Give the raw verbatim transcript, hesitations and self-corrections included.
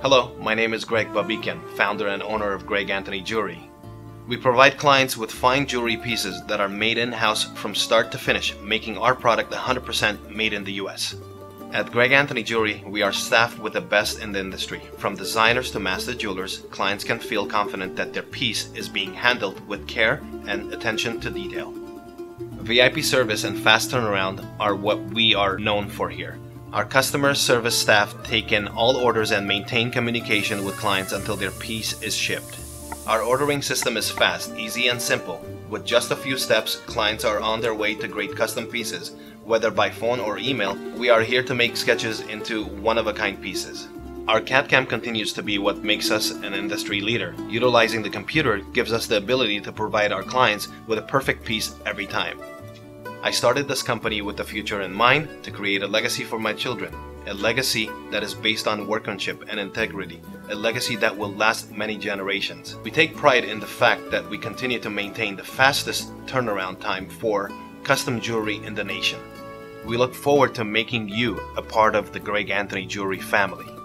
Hello, my name is Greg Babikian, founder and owner of Greg Anthony Jewelry. We provide clients with fine jewelry pieces that are made in-house from start to finish, making our product one hundred percent made in the U S. At Greg Anthony Jewelry, we are staffed with the best in the industry. From designers to master jewelers, clients can feel confident that their piece is being handled with care and attention to detail. V I P service and fast turnaround are what we are known for here. Our customer service staff take in all orders and maintain communication with clients until their piece is shipped. Our ordering system is fast, easy, and simple. With just a few steps, clients are on their way to great custom pieces. Whether by phone or email, we are here to make sketches into one-of-a-kind pieces. Our C A D C A M continues to be what makes us an industry leader. Utilizing the computer gives us the ability to provide our clients with a perfect piece every time. I started this company with the future in mind, to create a legacy for my children. A legacy that is based on workmanship and integrity. A legacy that will last many generations. We take pride in the fact that we continue to maintain the fastest turnaround time for custom jewelry in the nation. We look forward to making you a part of the Greg Anthony Jewelry family.